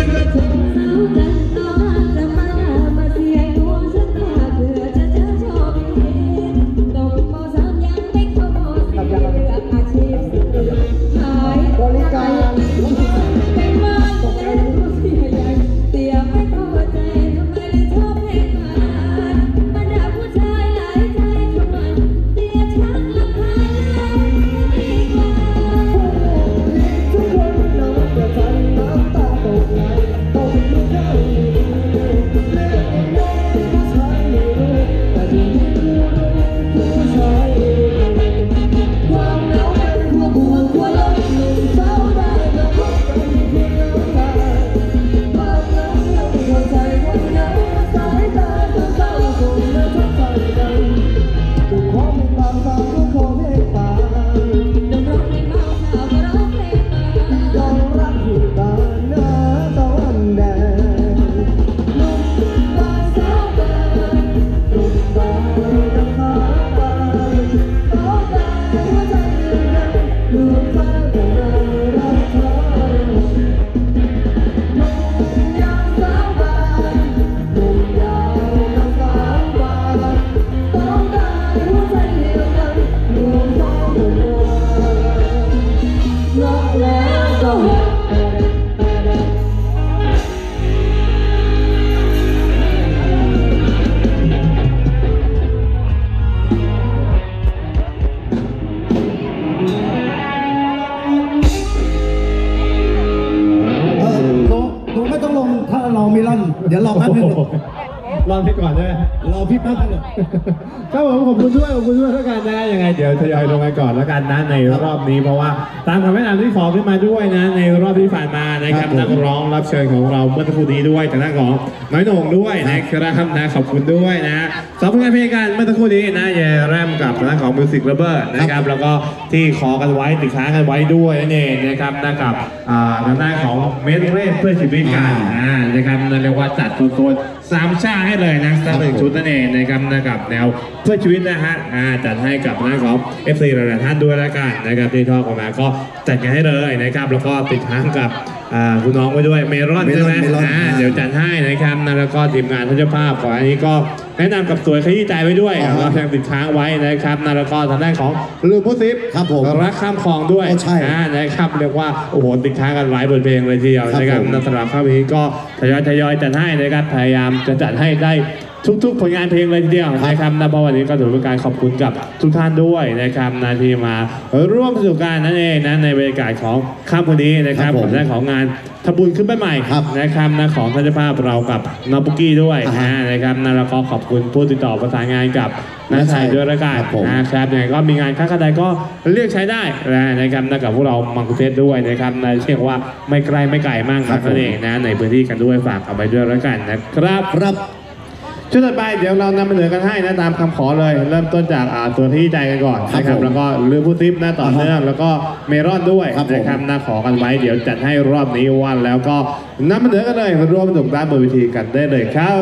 เดี๋ยวรอแป๊บนึงรอพี่ก่อนใช่ไหมรอพี่แป๊บนึงครับผมขอบคุณด้วยแล้วกันนะยังไงเดี๋ยวทยอยลงไปก่อนแล้วกันนะในรอบนี้เพราะว่าตามคำแนะนำที่ขอขึ้นมาด้วยนะในรอบที่ผ่านมานะครับนักร้องรับเชิญของเราเมื่อสักครู่นี้ด้วยจากนักร้องน้อยโหน่งด้วยนะครับนะขอบคุณด้วยนะสองผลงานเพลงกันเมื่อสักครู่นี้นะเยแรมกับทางด้านของ Music Lover นะครับแล้วก็ที่ขอกันไว้ติดค้างกันไว้ด้วยนั่นเองนะครับกับทางด้านของเมดเรสเพื่อชีวิตกันนะครับเรียกว่าจัดโซน3 ชาให้เลยนะสัก1 ชุดนั่นเองนะครับกับแนวเพื่อชีวิตนะฮะจัดให้กับทางของ FC หลายท่านด้วยแล้วกันนะครับที่ทอดออกมาก็จัดกันให้เลยนะครับแล้วก็ติดค้างกับคุณน้องไว้ด้วยเมรอนใช่ไหมเดี๋ยวจัดให้นะครับแล้วก็ทีมงานท่านเจ้าภาพของอันนี้ก็แนะนำกับสวยขยี้ใจไว้ด้วยเรายังติดค้างไว้นะครับแล้วก็ทางด้านของลืมผู้ซิปครับผมรักข้ามคลองด้วยนะครับเรียกว่าโอ้โหติดค้างกันหลายบทเพลงเลยทีเดียวนะครับสำหรับภาพนี้ก็ทยอยจัดให้นะครับพยายามจะจัดให้ได้ทุกผลงานเพลงเลยทีเดียวนะครับเพราะวันนี้ก็ถือเป็นการขอบคุณกับทุกท่านด้วยนะครับที่มาร่วมสนุกกันนั่นเองนะในบรรยากาศของค่ำคืนนี้นะครับผลงานของงานทำบุญขึ้นใหม่นะครับของท่านเจ้าภาพเรากับน้องปุ๊กกี้ด้วยนะครับแล้วก็ขอบคุณผู้ติดต่อประสานงานกับน้าชายด้วยละกันนะครับยังไงก็มีงานข้างใดก็เรียกใช้ได้นะครับกับพวกเรามังคุเทศด้วยนะครับเรียกว่าไม่ไกลไม่ไกลมากนั่นเองนะในพื้นที่กันด้วยฝากเอาไปด้วยละกันนะครับช่วงต่อไปเดี๋ยวเรานำเสนอกันให้นะตามคำขอเลยเริ่มต้นจากตัวที่ใจกันก่อนนะครับแล้วก็ลืมผู้ซิปนะต่อเนื่องแล้วก็เมรอนด้วยนะครับนะขอกันไว้เดี๋ยวจัดให้รอบนี้วันแล้วก็นำเสนอกันเลยร่วมสนุกด้านบนเวทีกันได้เลยครับ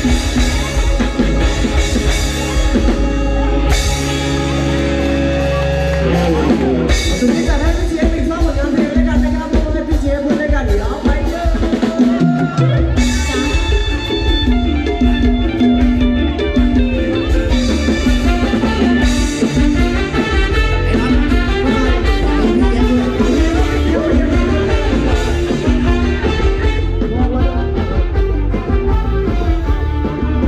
สุดที่จะให้พี่เชียร์เป็นช่วงผลงานเพลงด้วยกันนะครับทุกคนให้พี่เชียร์พูดด้วยกันเดี๋ยวเอาไปเลยเ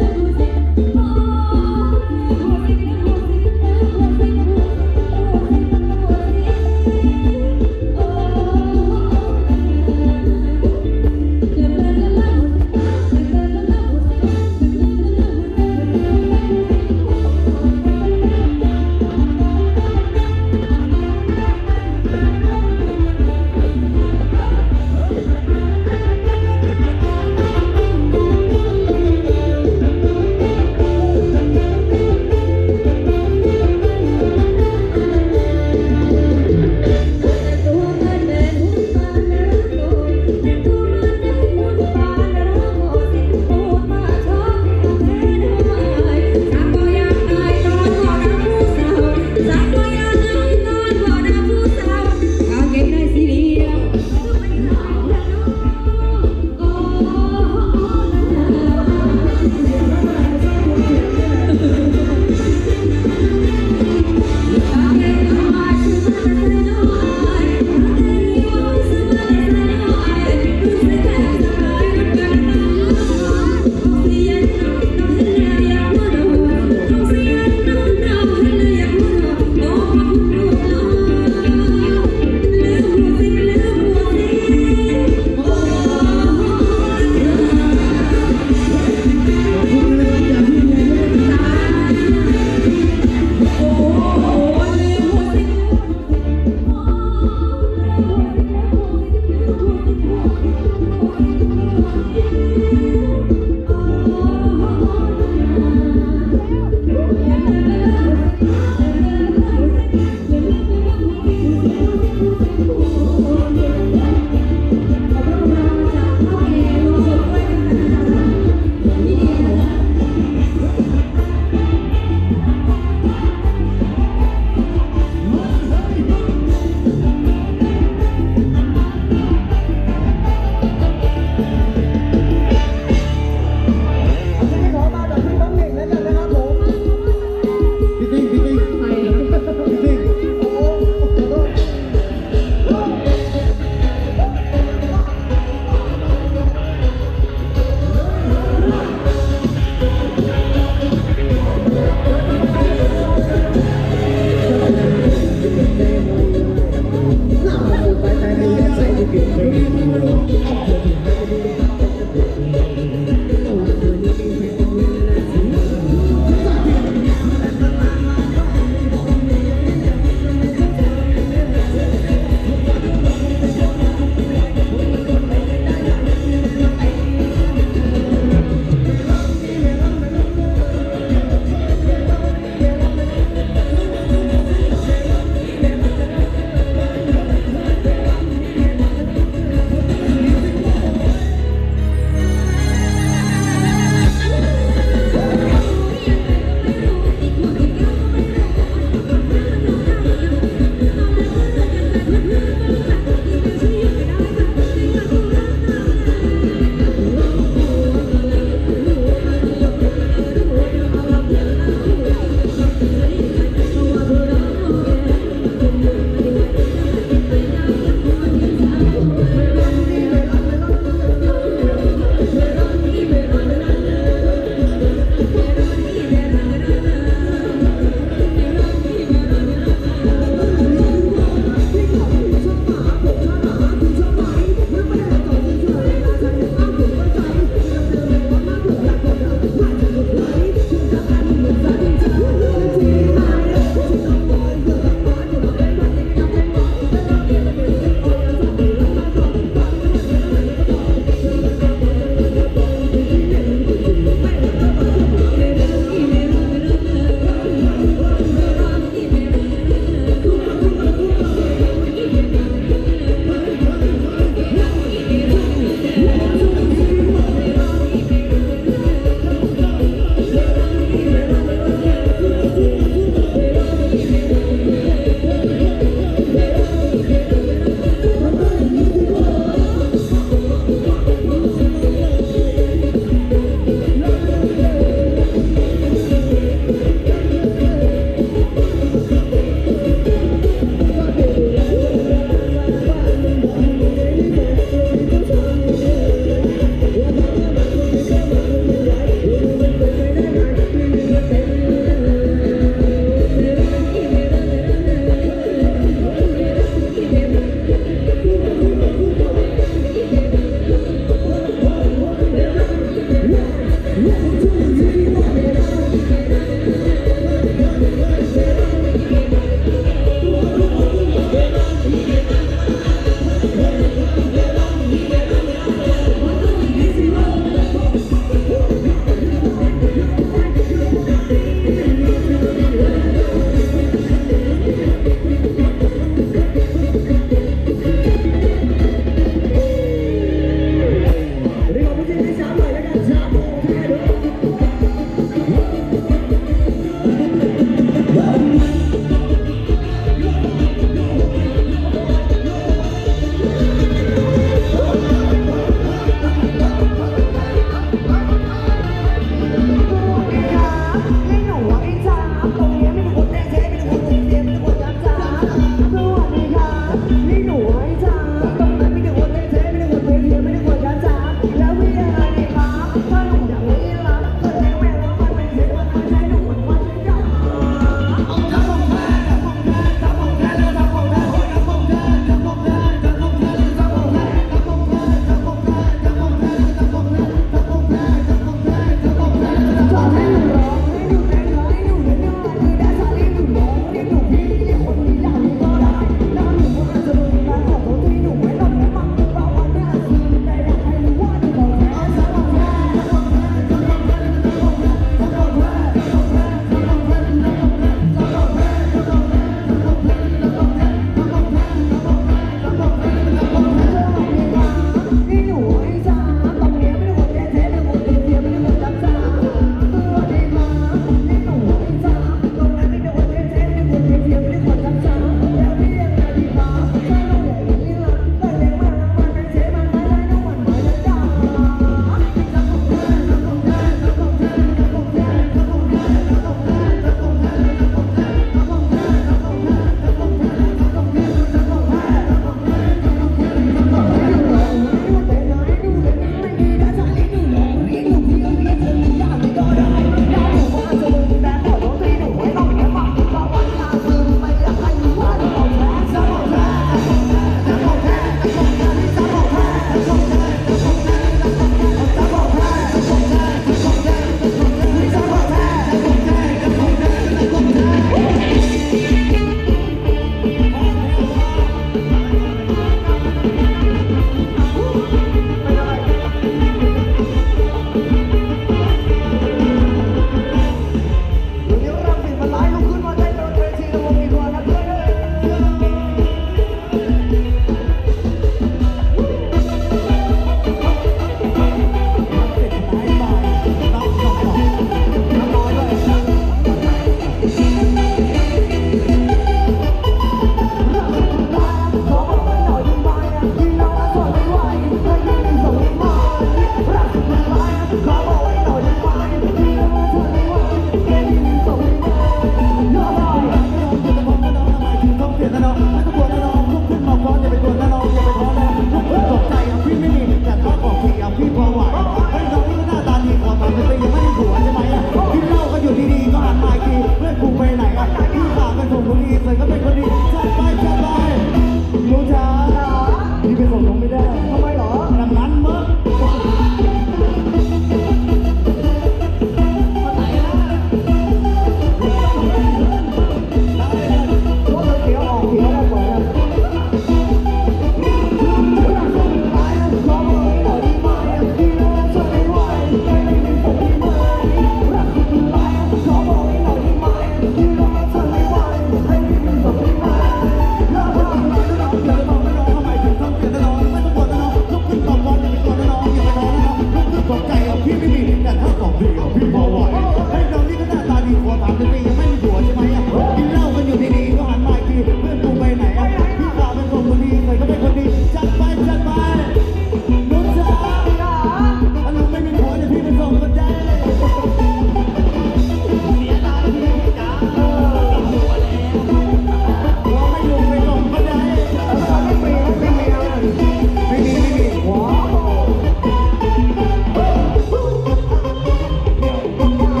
เ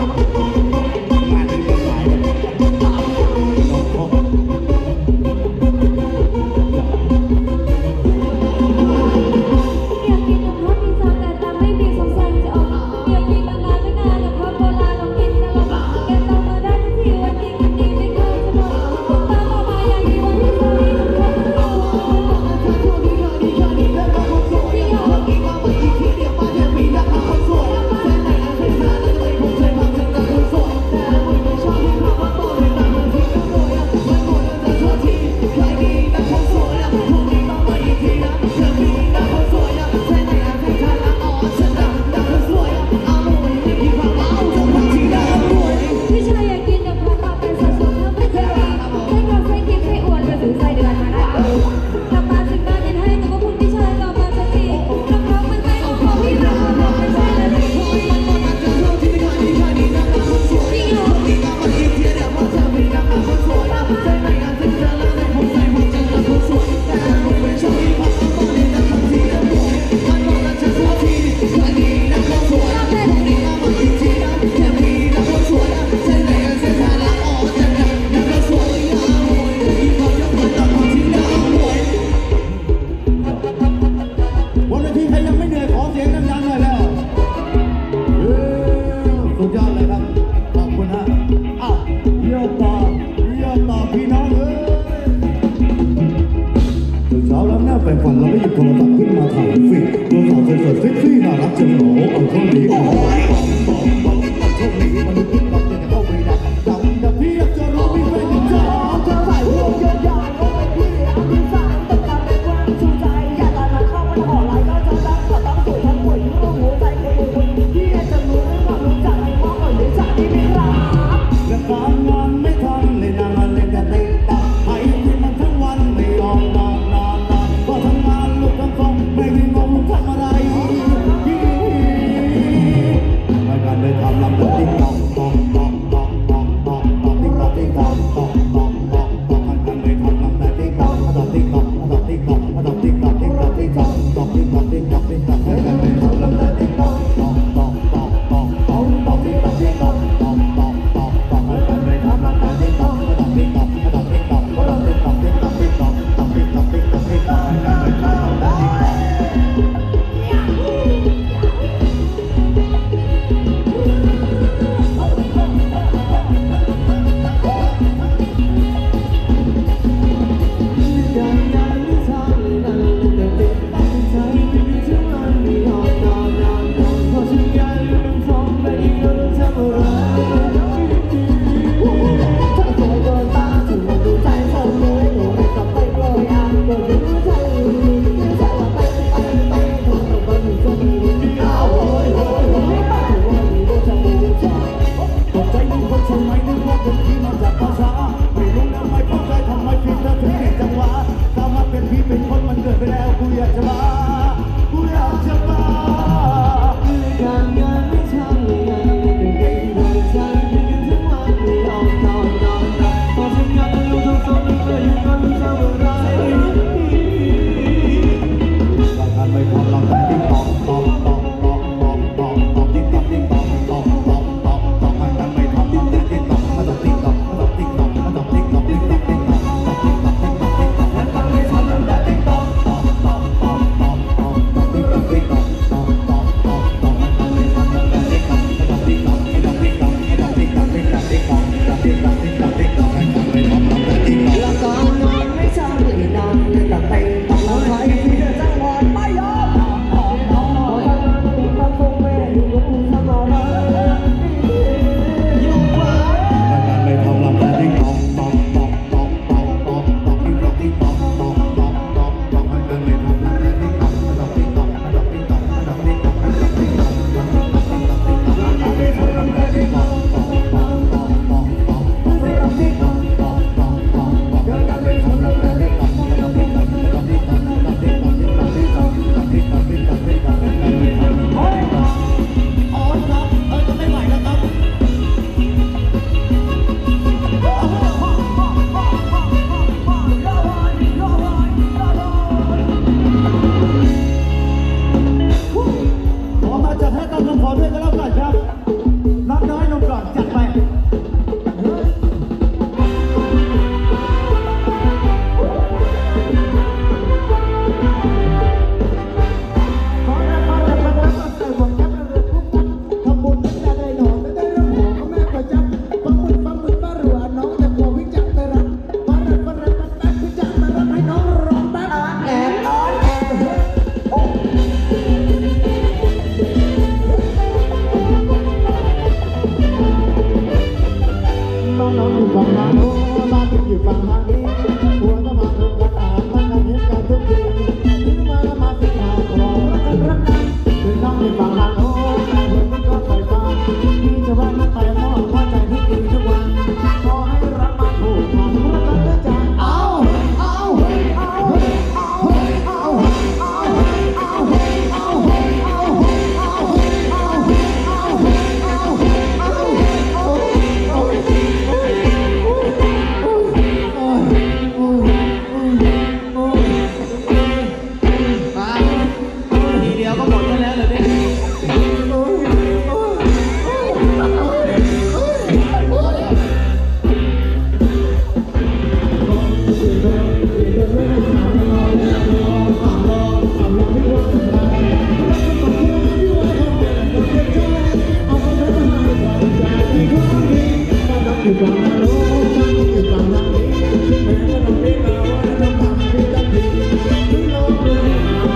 อยู่ฝั่งทางโน้นบ้านอยู่ฝั่งทางนี้แม้ว่าเราไม่มาว่าทำฝั่งที่ตั้งทีถึงเราไม่มา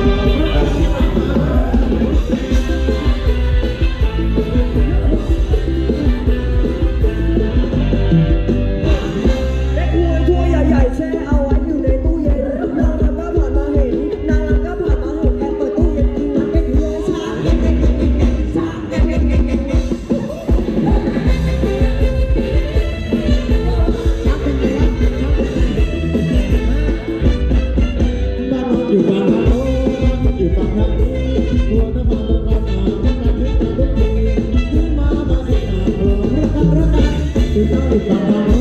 เล็กหวยถ้วยใหญ่ๆแช่เอาไว้อยู่ในตู้เย็นนางรำก็ผ่านมาเห็นนางรำก็ผ่านมาเห็นแอบเปิดตู้เย็นกินน้ำแกงเลียงช้าแกงช้าแกงบ้านอยู่ฝั่งทางโน้นอยู่ฝั่งทางนี้หัวน้ำมันตะวันตกกันให้กันทุกทีขึ้นมาสิมาหัวรักกันอยู่ฝั่งทางโน้